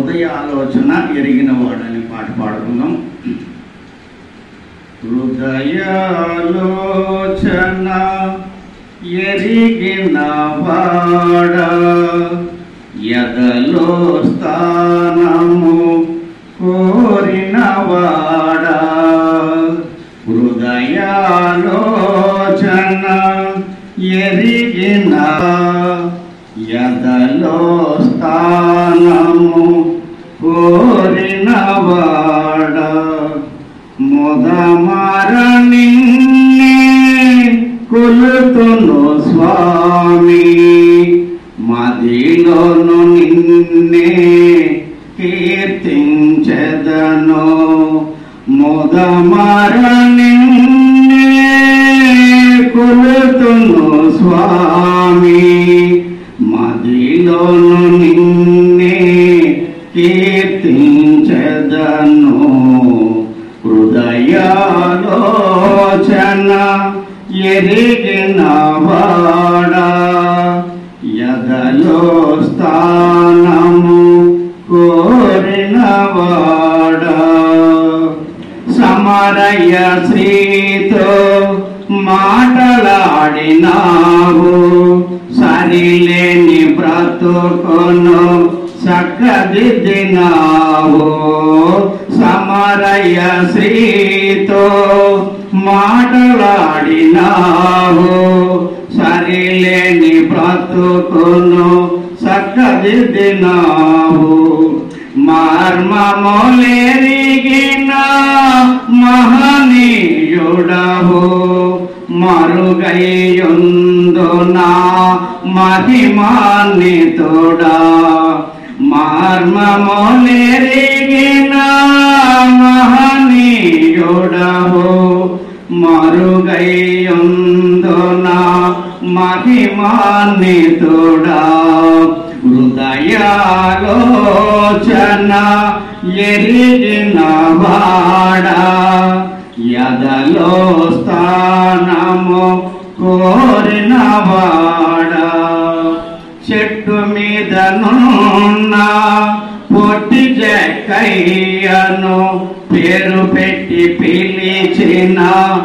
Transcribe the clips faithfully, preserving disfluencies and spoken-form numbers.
హృదయ ఆలోచన ఎరిగిన వాడని పాట పాడుకుందాం. హృదయాలోచన ఎరిగిన వాడ ఎదలో స్థానము కోరిన వాడ హృదయాలోచన ఎరిగిన ఎదలో స్థానము కోరిన వాడ మొదమర నిన్నే కొలుతును స్వామి మదిలోను నిన్నే కీర్తించెదను మొదమర నిన్నే కొలుతును స్వామి మదిలోను నిన్నే కీర్తించెదను హృదయాలోచన ఎరిగిన వాడ ఎదలో స్థానము కోరిన వాడ సమరయ శ్రీతో మాటలాడినావు సరిలేని బ్రతుకును చక్కదిద్దినావు సమరయ శ్రీతో మాటలాడినావు సరిలేని బ్రతుకును చక్కదిద్దినావు మర్మములెరిగిన మహనీయుడవు మరుగైయుందునా మహిమాన్వితుడా మర్మములెరిగిన మహనీయుడవు మరుగైయుందునా మహిమాన్వితుడా హృదయాలోచన ఎరిగిన వాడ ఎదలో స్థానము కోరిన వాడ చెట్టు మీద నున్న పొట్టి జక్కయ్యను పేరు పెట్టి పిలిచిన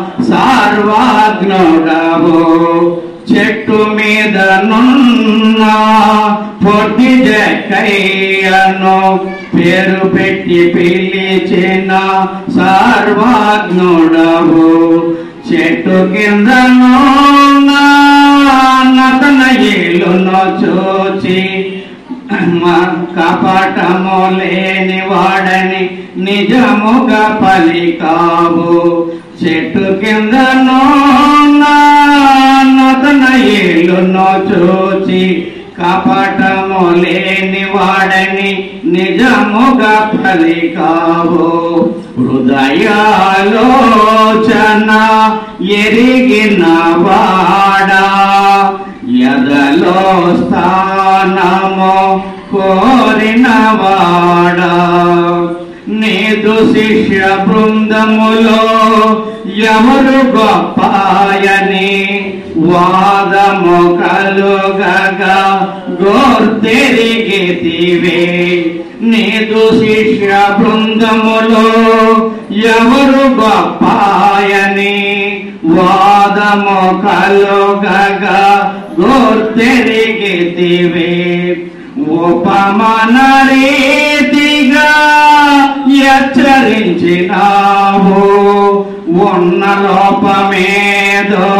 సర్వజ్ఞుడవు చెట్టు మీద నున్న పొట్టి జక్కయ్యను పేరు పెట్టి పిలిచిన సర్వజ్ఞుడవు చెట్టు కింద నతనయేలును చూచి కపటము లేని వాడని నిజముగా పలికావు చెట్టు కింద నతనయేలును చూచి కపటము లేని వాడని నిజముగా పలికావు హృదయాలోచన ఎరిగిన వాడ ఎదలో స్థానము కోరిన వాడ నీదు శిష్య బృందములో ఎవరు గొప్పాయని వాదము కలుగగా గోర్తెరిగితివే నీదు శిష్య బృందములో ఎవరు గొప్పాయని వాదము కలుగగా గోర్తెరిగితివే ఉపమాన రీతిగా హెచ్చరించినావు ఉన్న లోపమేదో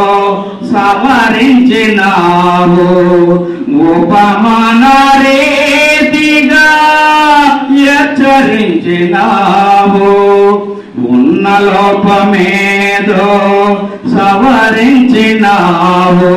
సవరించినావు ఉపమాన రీతిగా హెచ్చరించినావు ఉన్న లోపమేదో సవరించినావు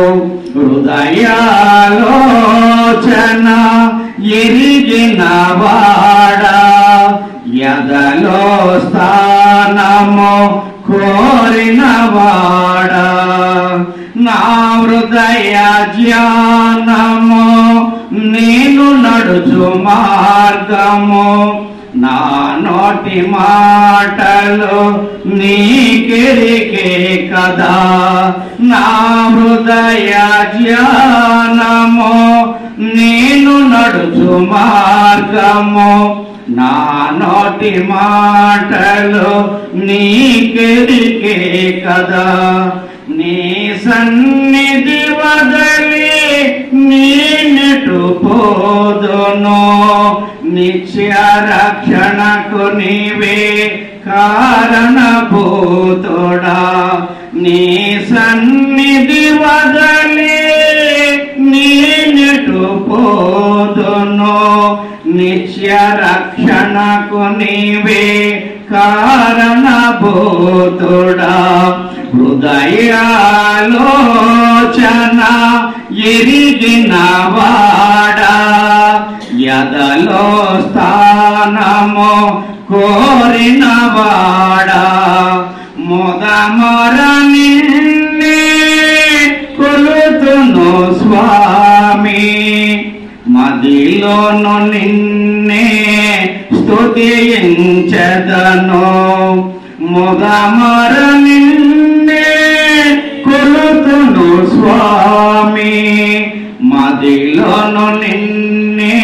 హృదయాలోచన ఎరిగిన వాడ ఎదలో స్థానము కోరిన వాడ నా హృదయ జ్ఞానము నేను నడుచు మార్గము నా నోటి మాటలు నీకెరికే కదా నా హృదయ జ్ఞానము నేను నడు నడుచు మార్గము నా నోటి మాటలు నీకెరికే కదా నీ సన్నిధి వదలి నేనెటు పోదును నిత్య రక్షణకు నీవే కారణభూతుడా నీ సన్నిధి వదలి నేనెటు పోదును నిత్య రక్షణకు నీవే కారణభూతుడా హృదయాలోచన ఎరిగిన వాడా యదలో స్థానము కోరిన వాడా మొదమర నిన్నే కొలుతును స్వామి మదిలోను నిన్నే స్తుతించెదను మొదమర నిన్నే కొలుతును స్వామి మదిలోను నిన్నే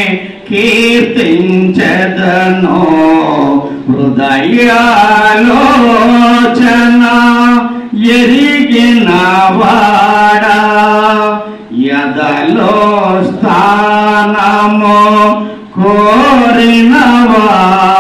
కీర్తించెదను హృదయాలోచన ఎరిగిన వాడా యదలో స్థానము కోరిన వాడా